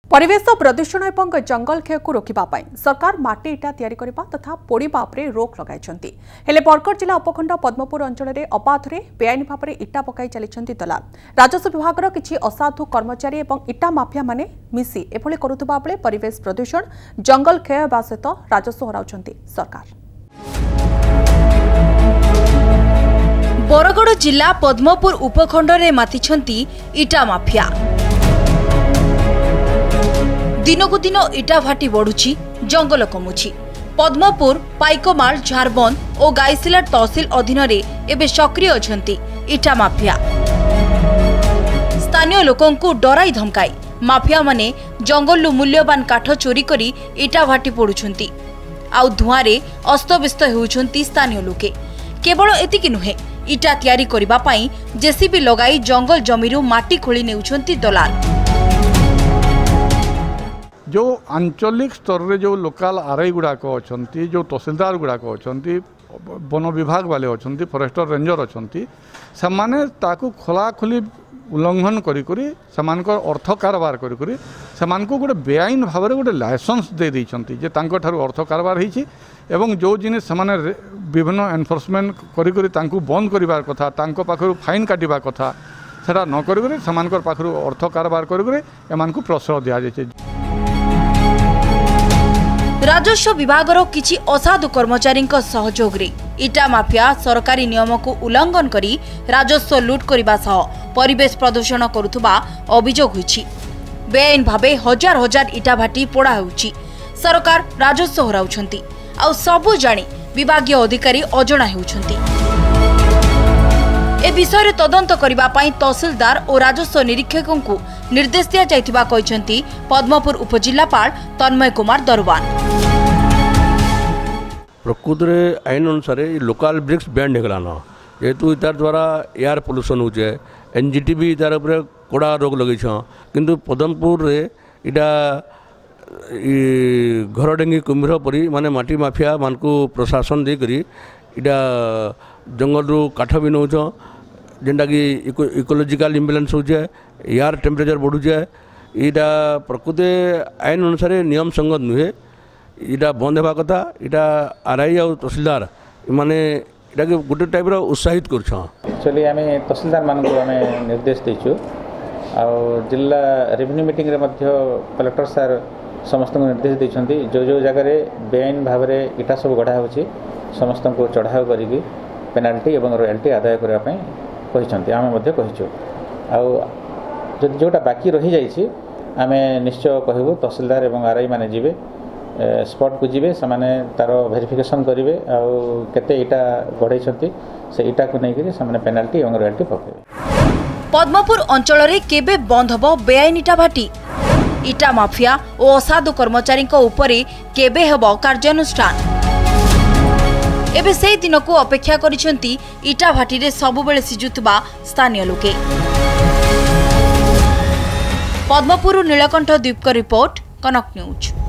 परिवेश प्रदूषण एवं जंगल क्षय को रोकने सरकार माटी इटा तैयारी करने तथा पोड़वा पर रोक लगाई हेले बरगढ़ जिला उपखंड पद्मपुर अंचल में अबाधे बेआईन भाव में इटा पकाई चली दलाल राजस्व विभाग किसी असाधु कर्मचारी और इटा माफिया माने मिसी एभली करुवा बेले परिवेश प्रदूषण जंगल क्षय होगा सहित राजस्व हराउछंती सरकार। बरगढ़ जिला पद्मपुर उपखंड में मातिछंती इटा माफिया। दिनकु दिन इटा भाटी बढ़ुची, जंगल कमुची। पद्मपुर, पाइकमाल, झारबंद और गाइसिला तहसिल अधीन एबे सक्रिय अछंती इटा माफिया। स्थानीय लोकंकु डराई धमकाई माफिया माने जंगलु मूल्यवान काठ चोरी करी इटा भाटी पड़ुछंती। आउ धुआरे अस्तव्यस्त होउछंती स्थानीय लोके। केवल एतिकी नुहे, इटा तैयारी करिबा पई जेसीबी लगाई जंगल जमीरु माटी खोली नेउछंती दलाल। जो आंचलिक स्तर रे जो लोकल आरआई गुड़ाक अच्छा, जो तहसिलदार गुड़ाक अच्छा, वन विभाग वाले अच्छा, फरेस्टर रेंजर अच्छा, से खोला खोली उल्लंघन करी अर्थ कारबार गोटे बेआईन भाव में गोटे लाइसेंस दे देइछंती जे तांको ठारू अर्थ कारबार होइछि एवं जो जिनिस समाने विभिन्न एनफोर्समेंट करी तांको बंद करिवार कथा, तांको पाखरु फाइन काटिबा कथा सेटा न करी समानकर पाखरु अर्थ कारबार करी एमानकु प्रश्रय दिया जाय। राजस्व विभाग किछि असाधु कर्मचारी सहयोग रे इटा माफिया सरकारी नियम को उल्लंघन करी राजस्व लूट करने सह परिवेश प्रदूषण करुवा अभियोग होइछि। बेआईन भावे हजार हजार इटा भाटी पोड़ा होउछि। सरकार राजस्व हराउछंती आ सबु जानी विभागीय अधिकारी अजणा हेउछंती। ए विषय तदंत करबा पई तहसीलदार और राजस्व निरीक्षकों को निर्देश दिया जायतिबा कहिसंती पद्मपुर उपजिल्लापाल तन्मय कुमार दरवान। प्रकृत में आईन अनुसार लोकल ब्रिक्स बैंड होगलान जेहेतु तार द्वारा एयर पोल्यूशन होचे एनजीटी भी तार उपर कड़ा रोक लगे किंतु पद्मपुर रे इटा घर डेंगी कुम्भीर परी माने माटी माफिया मान को प्रशासन देकर इटा जंगल रू काठ भी नौ जेनटा कि इकोलोजिकल इम्बेलेंस होचे एयर टेम्परेचर बढ़ुचे इटा प्रकृत आईन अनुसार नियम संगत नुहे इटा बंद होगा कथा। इटा आरआई और तहसीलदार माने इटा के गोटे टाइप रो उत्साहित कर एक्चुअली आम तहसीलदार मान को आम निर्देश देचु आ जिला रेवेन्यू मीटिंग रे मध्य कलेक्टर सार समस्त को निर्देश देछंती जो जो जगह बेआईन भाव में इटा सब गढ़ा होची समस्त को चढ़ाव करी पेनाल्टी एवं रॉयल्टी आदाय करने कहते आम कहीचु जोटा बाकी रही जाइए आम निश्चय कहबू तहसीलदार एवं आरआई माने जीवे स्पॉट को जीवे से तार वेरिफिकेशन करेंगे आते इटा गढ़ई से इटा को लेकर से पेनाल्टी और रॉयल्टी पकेबे। पद्मपुर अंचल रे केबे बंद हबो बेआईन इटा भाटी? इटा माफिया और असाधु कर्मचारी उपरे केबे हबो कार्यानुष्ठान? एबे से दिन को अपेक्षा करिसेंती इटा भाटी रे सबु बेले सिजुतबा स्थानीय लोके। पद्मपुर नीलकंठ द्वीप का रिपोर्ट, कनक न्यूज।